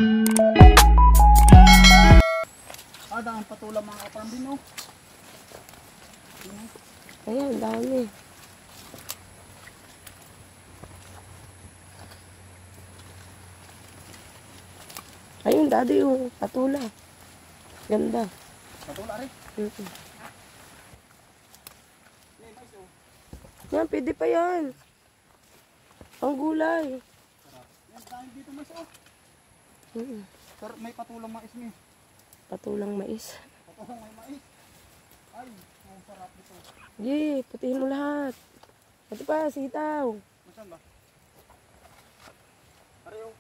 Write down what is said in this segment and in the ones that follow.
Daan patulang mga kapambin, oh. Ayan, dami. Ayun, daddy, oh. Patula. Ganda. Patula rin. Yan, pwede pa yan. Ang gulay. Yan, dahil dito mais, oh. Sir, may patulang mais niya. Patulang mais. Patulang may mais. Ay, ang sarap dito. Yee, putihin mo lahat. Ito pa, sitaw. Masan ba? Pareho.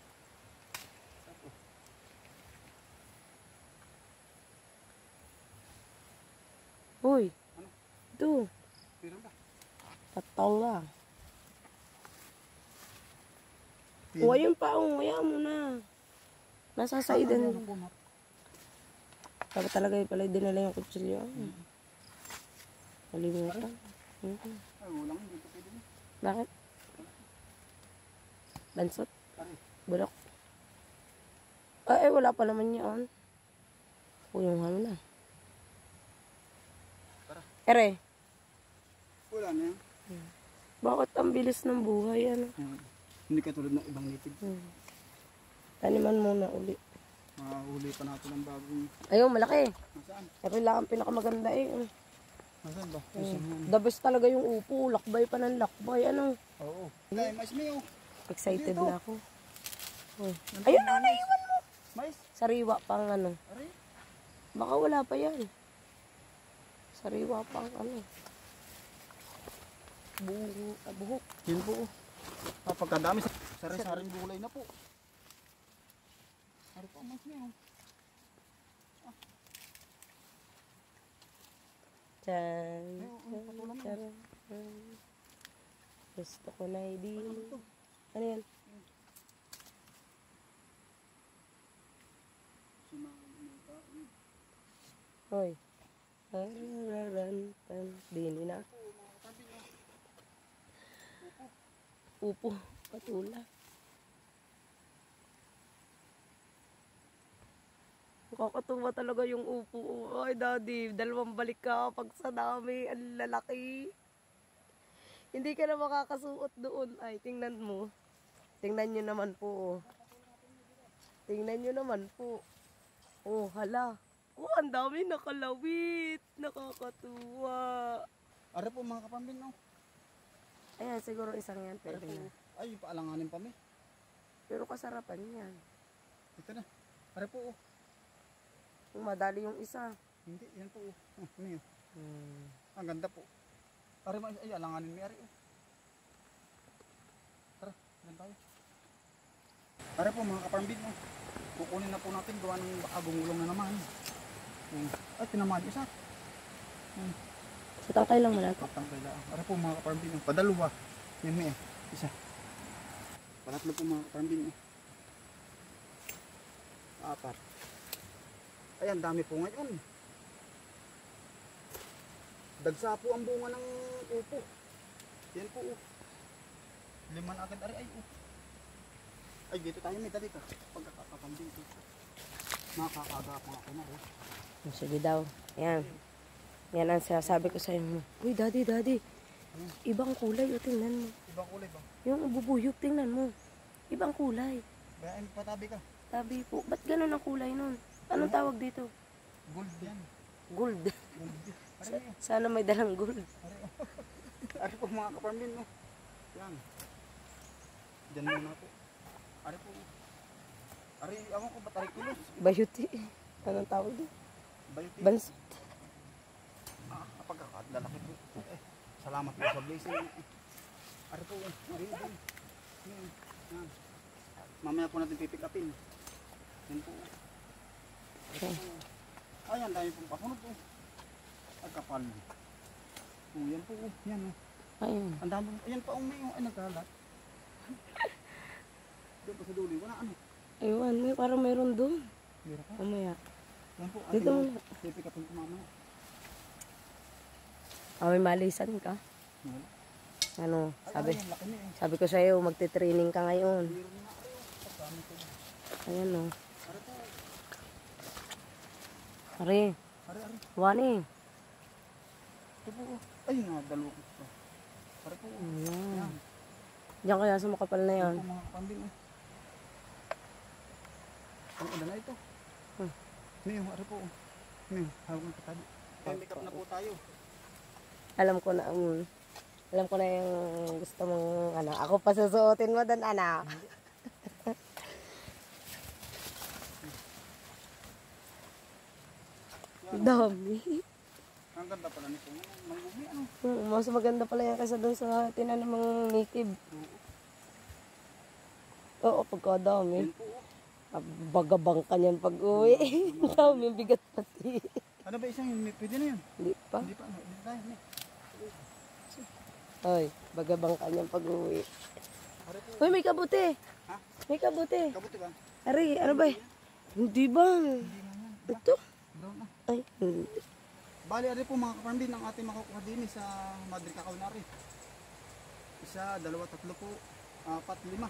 Uy. Ano? Ito. Pira ba? Patola. O, ayun pa, ayaw mo na. Nasa saidan. Dapat talaga pala dinala yung kutsilyo. Nalimutan. Ay, ulang dito pwede na. Bakit? Bansot? Bulok? Ay, wala pa naman yun. Uyong mo na. Ere. Wala na yan. Bakit ang bilis ng buhay, ano? Hindi katulad ng ibang native. Taniman muna uli. Mahuli pa natin ang bagong... Ayun, malaki. Nasaan? Pero lang ang pinakamaganda eh. Nasaan ba? The best talaga yung upo. Lakbay pa ng lakbay. Ano? Oo. Ay, mais mo yun. Excited na ako. Ayun na, naiwan mo. Mais? Sariwa pang ano. Aray. Baka wala pa yan. Sariwa pang ano. Buhok. Yun po. Pagkadami, sari-saring gulay na po. Ano po ang mais niya? Tyan. Gusto ko na hindi. Ano yan? Hoy. Dini na. Upo. Patula. Nakakatuwa talaga yung upo. Ay, daddy, dalawang balik ka pag sa dami. Ang lalaki. Hindi ka na makakasuot doon. Ay, tingnan mo. Tingnan nyo naman po. Tingnan nyo naman po. Oh, hala. Oh, ang dami nakalawit. Nakakatuwa. Are po mga kapambin, no? Ayan, siguro isang yan. Pwede na. Ay, paalanganin pa mi. Pero kasarapan yan. Ito na. Are po, oh. Madali yung isa. Hindi, yan po, oh. Ano yun? Ang ganda po. Are, ay, alanganin mi, are, oh. Tara, yan tayo. Are po mga kapambin, oh. Kukunin na po natin gawa ng agungulong na naman. Ay, tinamaan isa. Sa tangkay lang muna ito. Tangkay lang. Are po mga kapambin, oh. Padalawa. Yan mi, isa. Pangatlo po mga kapambin, oh. Apat. Ay, ang dami po ngayon. Dagsa po ang bunga ng upo. Yan po, oh. 5 na agad, ay, oh. Ay, dito tayo, may dali ka. Pagkakakambing ko. Nakakaga po ako na, oh. Sige daw. Ayan. Yan ang sinasabi ko sa inyo. Uy, daddy. Ibang kulay, o tingnan mo. Ibang kulay ba? Yung bubuyog, tingnan mo. Ibang kulay. Bayain, patabi ka. Tabi po. Ba't ganun ang kulay nun? Anong tawag dito? Gold yan. Gold. Gold. Sana may dalang gold. Ari po mga kapambin, no? Yan. Diyan muna po. Ari po. Ari, ako ko ba't ari kilos? Bayuti. Anong tawag dito? Bayuti. Bansot. Pagkakalalaki po. Salamat po sa blessing. Ari po. Ari po. Yan. Mamaya po natin pipick upin. Yan po. Ay, ang dami pong papunod po. Ay, kapal. Yan po. Yan. Ayun. Ang dami. Ayan pa may ay nagkalat. Doon pa sa dulo. Wala ano. Ayun, parang meron doon. Meron pa. Mamaya. Yan po. Dito muna. Pipick upin ko mamaya. May malisan ka? Wala. Ano, sabi. Ay, laki na eh. Sabi ko sa'yo, magte-training ka ngayon. Meron na. Ay, pagkami ko. Ayan o. Are po. Ari, Are. wani. Ito po. Ay nga, dalawa ko pa. Are po. Ayan. Yan. Diyan kaya sa makapal na yan. Ito mga kapambing. Ang ulan na ito. Ngayon, are po. Ngayon, hawak ng katabi. Make up na po tayo. Alam ko na, alam ko na yung gusto mong, ano, ako pa susuotin mo doon, ano. Dami. Ang ganda pala nito. Manggumi ano. Mas maganda pala yan kaysa doon sa tinanamang native. Oo, pagkadami. Yan po. Bagabang ka niyan pag uwi. Ang dami, bigat pati. Ano ba isang yun? Pwede na yun. Hindi pa. Hindi pa. Hindi tayo. Ay, bagabang ka niyan pag uwi. Are po. Uy, may kabuti. Ha? May kabuti. Kabuti ba? Ari, ano ba? Hindi ba? Hindi na yan. Ito? Brown na. Ay, hindi. Bali, ari po mga kapambin ang ating makukuha din sa Madrid Cacao na rin. Isa, dalawa, tatlo po, apat, lima.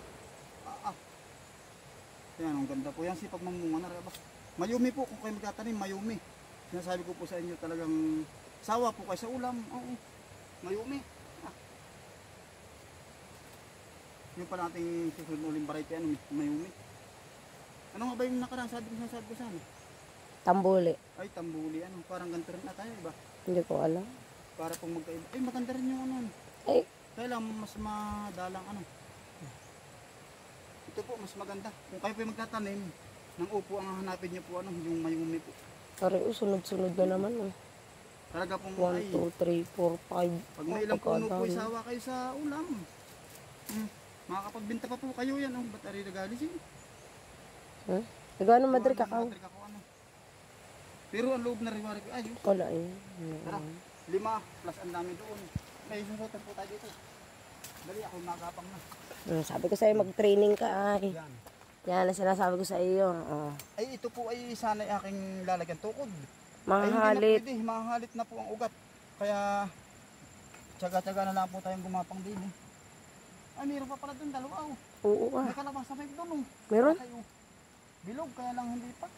Yan, ang ganda po yan. Sipag mamunga na rin. Mayumi po kung kayo magtatanim, mayumi. Sinasabi ko po sa inyo talagang sawa po kayo sa ulam. Oo, mayumi. Yung pa nating susunod na uling variety, ano, mayumi. Ano nga ba yung nakaraan? Sabi ko sana? Tambuli. Ay, tambuli. Ano, parang ganito rin na tayo, iba? Hindi ko alam. Para pong magkaiba. Ay, maganda rin yung ano. Ay, Kaya lang, mas madalang ano. Ito po, mas maganda. Kung kayo po magtatanim, ng upo ang hanapin niyo po, ano, yung mayumi po. ari, sunod-sunod na naman. Talaga pong 1, 2, 3, 4, 5. pag may ilang puno po, isawa kayo sa ulam. Makakapagbinta pa po kayo yan. Oh. Ba't ari nagalisin? Huh? Nagawa ng Madrid Cacao. Madrid Cacao, ano. Pero ang loob na rin, ayos. Wala eh. Tara, 5 plus ang dami doon. May susutan po tayo dito. Dali, ako magapang na. Sabi ko sa'yo, mag-training ka ay. Yan. Yan ang sinasabi ko sa iyo. Ay, ito po ay sana'y aking lalagyan tukod. Mahalit. Ay, hindi na pwede. Mahalit na po ang ugat. Kaya, tsaga-tsaga na lang po tayong gumapang din. Ay, meron pa pala doon, dalawa. Oh. Oo May kalabasa pa doon. Oh. Meron? Ay, oh. Bilog, kaya lang hindi pa.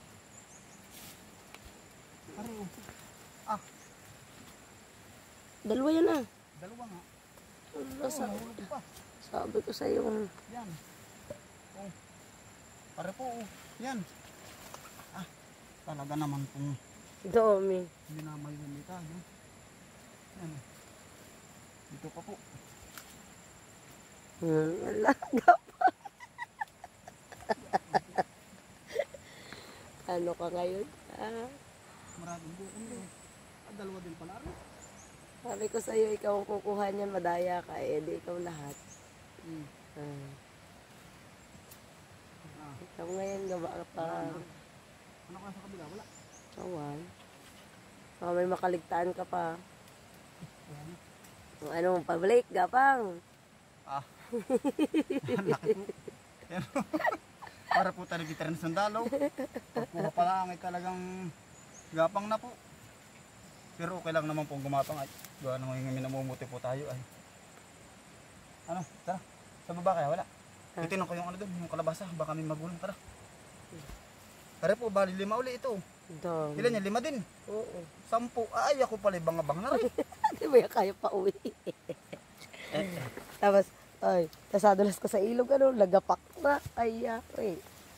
Pare, oh. Dalawa yan ah. Dalawa nga. Nahulog pa. Sabi ko sa iyo. Yan. Oh. Pare po, oh. Yan. Talaga naman kung Dami. hindi na may lumita. Yan. Dito pa po. Alaga pa. Ano ka ngayon? Maraming buong din. Dalawa din pala rin. Sabi ko sa iyo, ikaw ang kukuha niyan, madaya ka eh, di ikaw lahat. Ikaw ngayon, gaba ka pa. Ano ka sa kabila? Wala. Awan. May makaligtaan ka pa. Kung ano, pabalik, gapang. Yan. Para po tayo gitar ng sandalo. Pagkuha pa lang ay talagang gapang na po. Pero okay lang naman pong gumapang ay. Gawa naman yung minamumuti po tayo ay. Ano? Tara. Sa baba kaya wala. Itinan ko yung ano doon, yung kalabasa. Baka may magulang. Tara. Tara po, bali 5 uli ito. Dami. Ilan yan? 5 din. Oo. 10. Ay, ako pala bang na rin. Di ba kaya pa uwi? Tapos, ay, nasadulas ko sa ilog, ano, lagapak na. Ay, ay.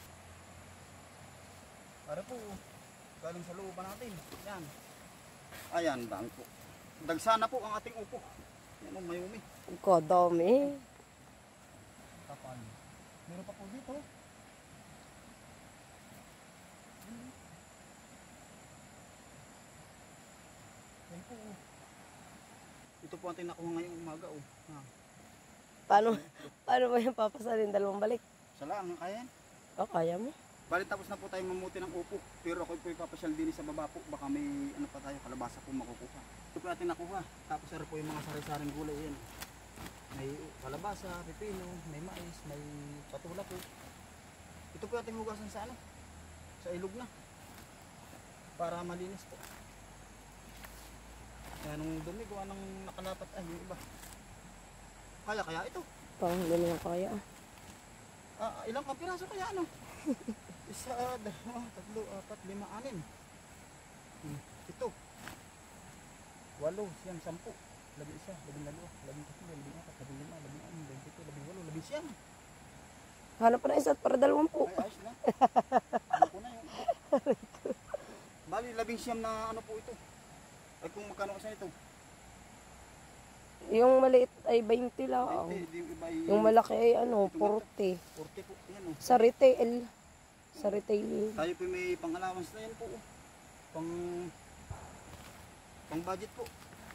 Tara po. Galing sa looban natin. Yan. Ayan, daan po. Dagsana po ang ating upo. Yan ang mayumi. Kodami. Kapal. Meron pa po dito. Yan po. Ito po ang tinakuha ngayong umaga. Oh. Paano ba yung papasalin? 2 balik? Sa lang, kaya yan. Kaya mo? Bali tapos na po tayo mamuti ng upo. Pero ako po ipapasyal din sa baba po. Baka may ano pa tayo, kalabasa po makukuha. Ito po natin nakuha. Tapos ano po yung mga sari-saring gulay yan. May kalabasa, pipino, may mais, may patula po. Ito po natin hugasan sa ano? Sa ilog na. Para malinis po. Kaya nung dumi, gawa ng nakalapat ay yung iba. Kaya ito. Parang hindi naman kaya. Ilang kapiraso kaya ano? Isa, dalawa, tatlo, apat, lima, anim. Ito. 8, 9, 10. 11, 12, 13, 14, 15, 16, 17, 18, 19, 20. Hanap pa na isa para 20. Ay, ayos na. Ako na yun. Bali, 11 na ano po ito. Ay, kung magkano sa ito. Yung maliit ay 20 lang. Hindi, yung iba ay... Yung malaki ay ano, 40. 40 po. Yan o. Sa retail. Sa retail. Tayo po may pang-allowance na yan po. Pang budget po.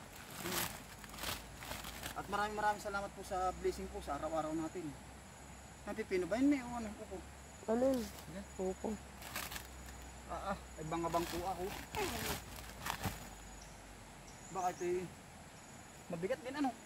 At maraming salamat po sa blessing po sa araw-araw natin. Ang pipino ba yun may o ano po po? Ano yun? Opo. Ay bangabang po ako. Bakit eh, mabigat din ano?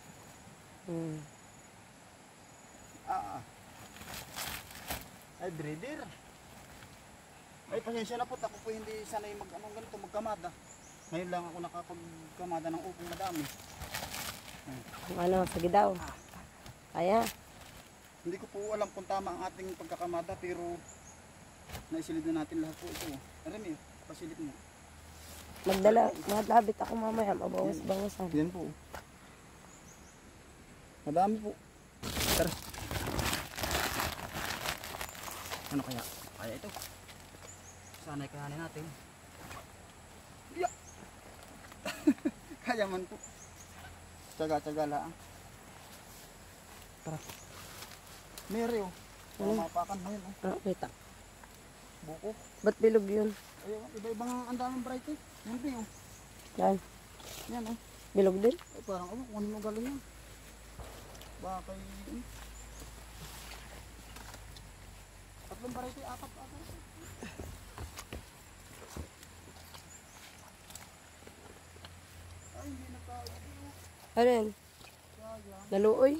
Ay breeder. Ay pasensya na po, ako po hindi sanay ganito magkamada. Ngayon lang ako nakapagkamada ng upong madami. Ano, sige daw. Kaya. Hindi ko po alam kung tama ang ating pagkakamada pero naisilid na natin lahat po ito. Arami, pasilip mo. Magdabit ako mamaya, mabawas-bawasan. Yan po. Madami po. Tara. Ano kaya? Kaya ito. Sana'y kayanin natin. Yeah. Kaya man po. Tsaga-tsaga lang. Tara. Mary oh. Mapakan mo yun oh. Kita. Buko. Ba't bilog yun? Ayun, iba-ibang ang daming bright eh. Yan po oh. Yan. Yan oh. Bilog din? Ay parang kung ano mo galing yan. Baka tatlong bright eh, apat. Ay, hindi na tayo. Ano yan? Naluoy?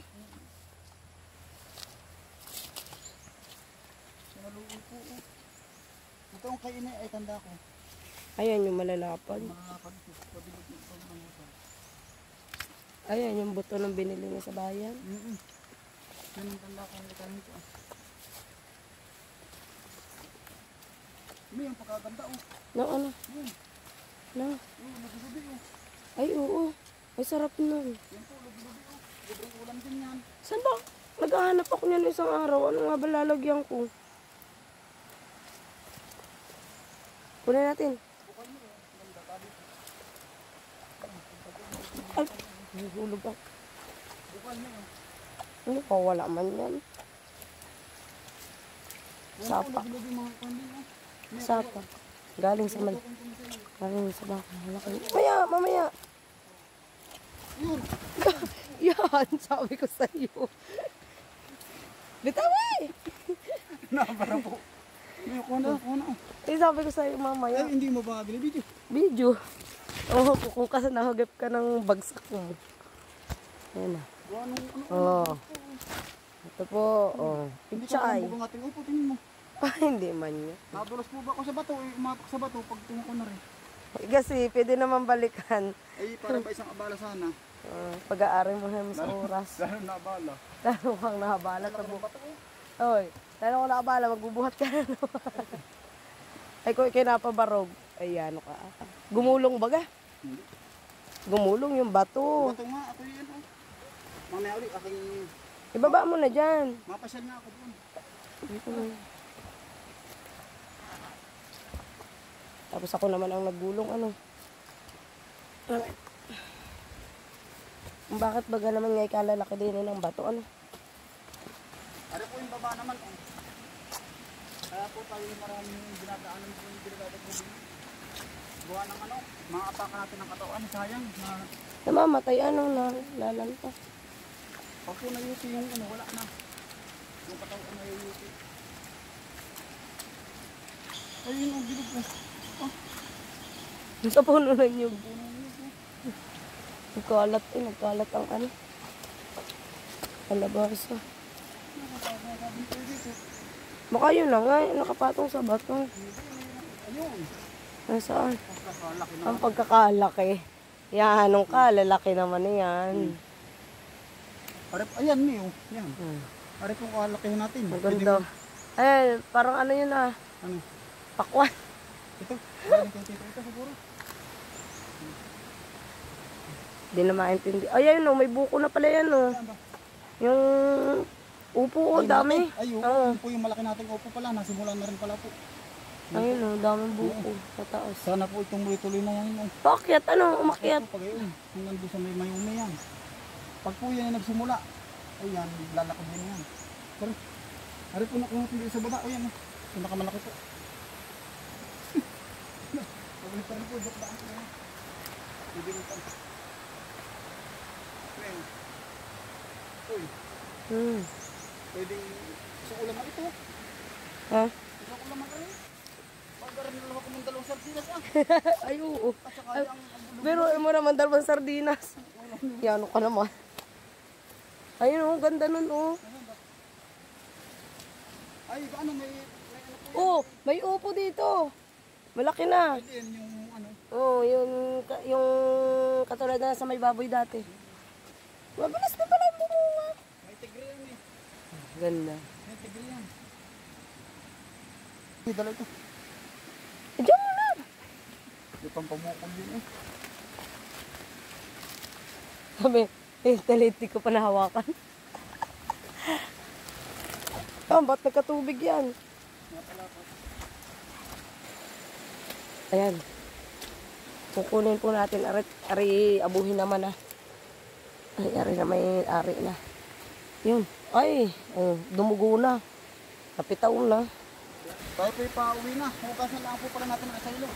Naluoy po. Ito ang kainay ay tanda ko. Ayan yung malalapad. Malalapad po. Pabilog ng pagmamutan. Ayan yung buto ng binili niya sa bayan. Yan ang tanda ko ang likahin ko. May ang pagkaganda oh. No, ano? Yan. No. Lubi-lubi oh. Ay, oo. Ay, sarap nun. Yan po, lubi-lubi oh. Libreng ulam din yan. Saan ba? Naghahanap ako niyan isang araw. Ano nga ba lalagyan ko? Kunin natin. Bukal mo oh. Ganda tabi. Ay, nahulog ako. Bukal mo oh. Ano pa, wala man yan. Yan Sapa. po, lubi-lubi mga kanding oh. Sapa. Galing sa galing sa baka. Mamaya. Yun. Yan, sabi ko sa iyo. Bitawi! Nabara po. May kuna. Eh, sabi ko sa iyo mamaya. Ay, hindi mo ba binibidyo? Video. Oo, kung kasi nahagip ka ng bagsak mo. Ayan na. Oo. Ito po. Oh. Hindi ka Pichay. mabubang ating upo, tingin mo. Hindi man yun. Nadulas po ba ako sa bato? Umapak sa bato pag tungo ko na rin. Kasi pwede naman balikan. Ay, para ba isang abala sana? Pag-aari mo naman sa oras. Lalo na abala. Lalo kang nahabala. Lalo bato oh. Oy, lalo kang nakabala, magbubuhat ka na naman. Ay, kung ikinapabarog. Ay, ano ka. Gumulong baga? Hindi. Gumulong yung bato. Bato nga, ako yun oh. Mamaya ulit, aking Ibaba mo na dyan. mapasyal nga ako doon. Dito na. Tapos ako naman ang naggulong, ano. Bakit baga naman nga ikalalaki din ng bato, ano? Ano po yung baba naman oh. Kaya po tayo maraming dinadaanan po yung dinadaanan. Gawa ng ano, mga ataka natin ng katawan, sayang. Namamatay, ano, na lalanta. Pag po nayuti yung ano, wala na. Yung katawan na nayuti. Ayun ang bilog ko. Sa puno ng nyug. Nagkalat ang ano. Kalabasa. Baka yun lang nga, nakapatong sa bato. Ayun. Nasaan? Pagkakalaki na. Ang pagkakalaki. Yan, anong kalalaki naman yan. Ayan Mio. Yan. Ari po kalakihin natin. Maganda. Ay, parang ano yun ah. Ano? Pakwan. Ito. Galing kay tito. Ito siguro. Hindi na maintindihan. Ay, ayun oh, may buko na pala yan oh. Saan ba? Yung upo oh, Ay, dami. malaki. Ay, oo. Oo. Yun po yung malaki nating upo pala. Nasimulan na rin pala po. Ayun oh, daming buko sa taas. Sana po itong tuloy na yan. Oh. Pakyat, ano, umakyat. Ito, pag yun. Hanggang doon sa may mayumi yan. Pag po yan ay nagsimula. Ayan, lalakad din yan. Pero, ari po nakuha po sa baba. Ayan, oh. Pinakamalaki po. Pag-ulit pa rin po, joke daan po. Bibinitan. Ayan. Uy, pwedeng isang ulaman ito. Ha? Isang ulaman ka rin. Pag-garan na lang ako ng dalawang sardinas ah. Ay, oo. At saka Ay, ang pero mo naman dalawang sardinas. Yan ka naman. Ayun oh, ganda nun oh. ay, paano may ano po? Oh, may upo dito. Malaki na. Pwede yan yung ano. Oh, yung katulad na sa may baboy dati. Mabilis na pala yung bumunga. May tigre yan eh. Ganda. May tigre yan. May dala ito. Diyan mo na. May pampamukol din eh. Sabi, taliti ko pa nahawakan. Ba't nagkatubig yan? Ayan. Kukunin po natin. Ari, abuhin naman ah. Ay, ari na may ari na. Yun. Ay, oh, dumugo na. Napitaw na. Tayo po ipauwi na. Hukasan lang po pala natin ang asaylo.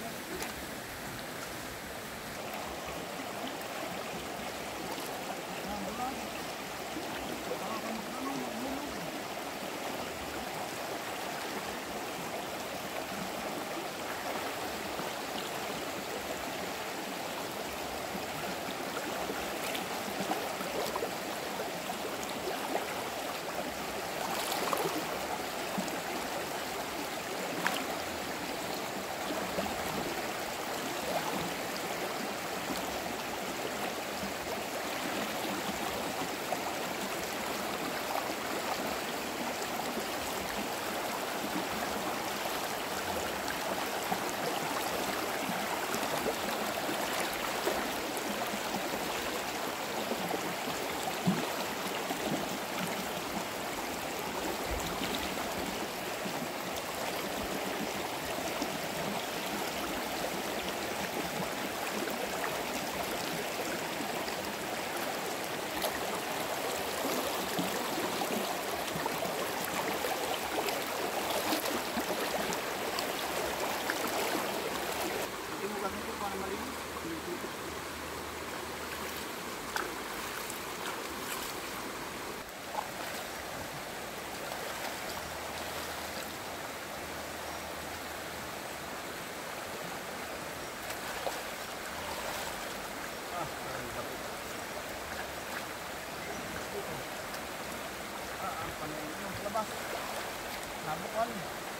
Labas. Nabukal.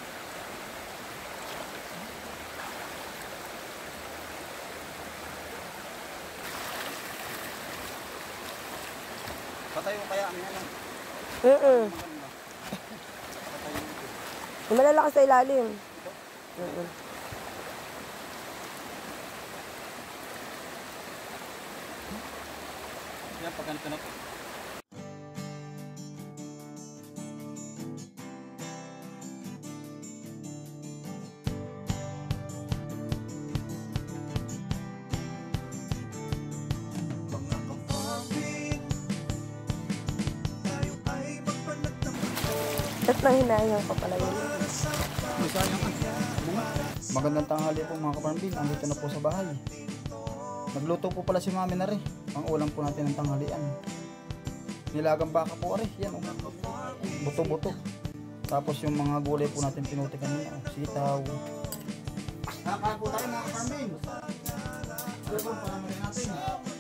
Patayo kaya ang ano? Maganda. Patayo ito. Yung malalakas sa ilalim. Yan, pag ganito na po. Tapos nang hinayang pa pala yun. Sayang Magandang tanghali po mga kaparambin. Andito na po sa bahay. Nagluto po pala si mami na rin. Ang ulam po natin ng tanghalian. Nilagang baka po rin. Yan, buto-buto. Tapos yung mga gulay po natin pinuti kanina. Sitaw. Kakain po tayo mga kaparambin. Ano po, parang natin.